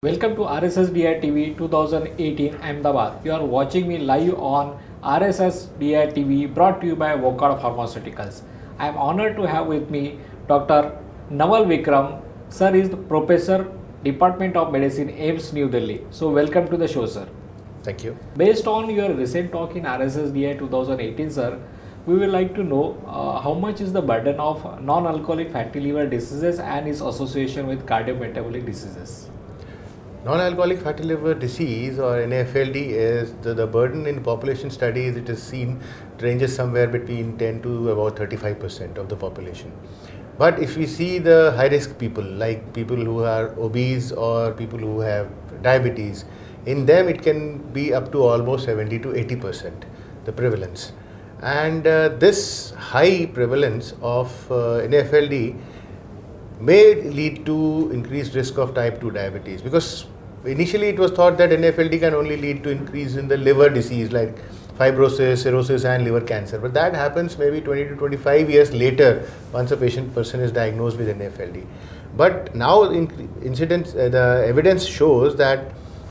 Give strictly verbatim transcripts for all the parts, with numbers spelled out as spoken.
Welcome to R S S D I T V twenty eighteen Ahmedabad. You are watching me live on R S S D I T V brought to you by Vocard Pharmaceuticals. I am honored to have with me Doctor Naval Vikram. Sir is the Professor, Department of Medicine, AIIMS, New Delhi. So welcome to the show, sir. Thank you. Based on your recent talk in R S S D I twenty eighteen, sir, we would like to know uh, how much is the burden of non-alcoholic fatty liver diseases and its association with cardiometabolic diseases. Non-alcoholic fatty liver disease or N A F L D is the, the burden in population studies. It is seen ranges somewhere between ten to about thirty-five percent of the population. But if we see the high risk people like people who are obese or people who have diabetes, in them it can be up to almost seventy to eighty percent the prevalence. And uh, this high prevalence of uh, N A F L D may lead to increased risk of type two diabetes, because initially it was thought that N A F L D can only lead to increase in the liver disease like fibrosis, cirrhosis and liver cancer, but that happens maybe twenty to twenty-five years later once a patient person is diagnosed with N A F L D. But now in incidence, uh, the evidence shows that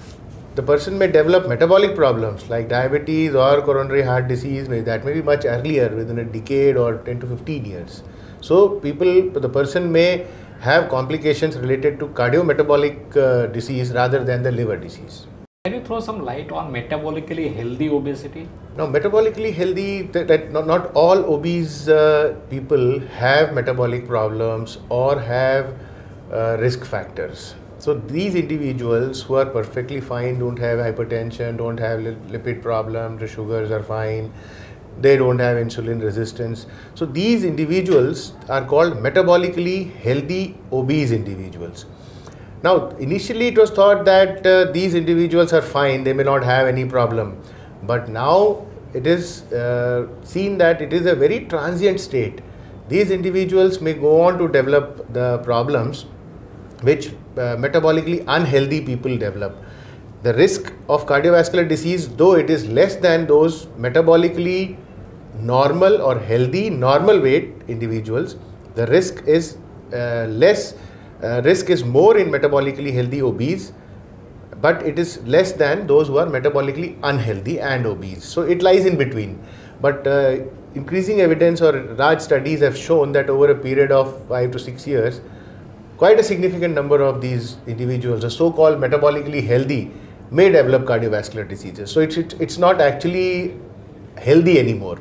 the person may develop metabolic problems like diabetes or coronary heart disease, that may be much earlier, within a decade or ten to fifteen years. So people, the person may have complications related to cardiometabolic uh, disease rather than the liver disease. Can you throw some light on metabolically healthy obesity? Now, metabolically healthy, that, that not, not all obese uh, people have metabolic problems or have uh, risk factors. So these individuals who are perfectly fine, don't have hypertension, don't have lipid problems, the sugars are fine, they don't have insulin resistance. So these individuals are called metabolically healthy obese individuals. Now initially it was thought that uh, these individuals are fine, they may not have any problem. But now it is uh, seen that it is a very transient state. These individuals may go on to develop the problems which uh, metabolically unhealthy people develop. The risk of cardiovascular disease, though it is less than those metabolically normal or healthy normal weight individuals, the risk is uh, less, uh, risk is more in metabolically healthy obese, but it is less than those who are metabolically unhealthy and obese. So it lies in between. But uh, increasing evidence or large studies have shown that over a period of five to six years, quite a significant number of these individuals, the so-called metabolically healthy, may develop cardiovascular diseases. So it's, it, it's not actually healthy anymore.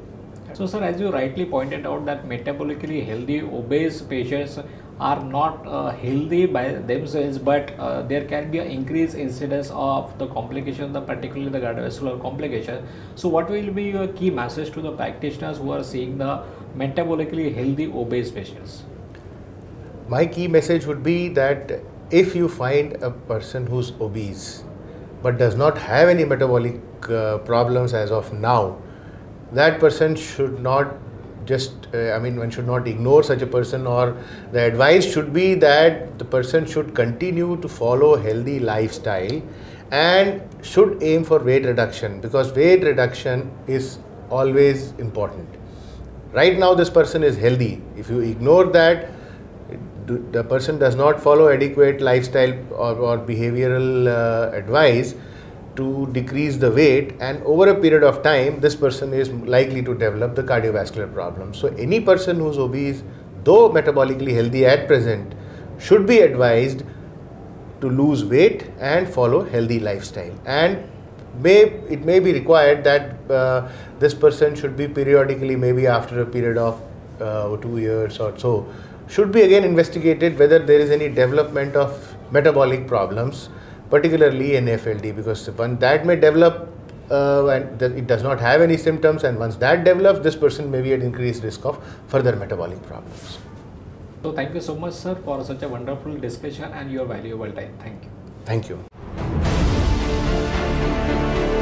So sir, as you rightly pointed out that metabolically healthy obese patients are not uh, healthy by themselves, but uh, there can be an increased incidence of the complications, the particularly the cardiovascular complication. So what will be your key message to the practitioners who are seeing the metabolically healthy obese patients? My key message would be that if you find a person who's obese but does not have any metabolic uh, problems as of now, that person should not just, uh, I mean, one should not ignore such a person, or the advice should be that the person should continue to follow a healthy lifestyle and should aim for weight reduction, because weight reduction is always important. Right now this person is healthy. If you ignore that, the person does not follow adequate lifestyle or, or behavioral uh, advice to decrease the weight, and over a period of time this person is likely to develop the cardiovascular problem. So any person who is obese, though metabolically healthy at present, should be advised to lose weight and follow healthy lifestyle, and may it may be required that uh, this person should be periodically, maybe after a period of uh, two years or so, should be again investigated whether there is any development of metabolic problems, particularly N A F L D, because when that may develop uh, and it does not have any symptoms, and once that develops, this person may be at increased risk of further metabolic problems. So thank you so much, sir, for such a wonderful discussion and your valuable time. Thank you. Thank you.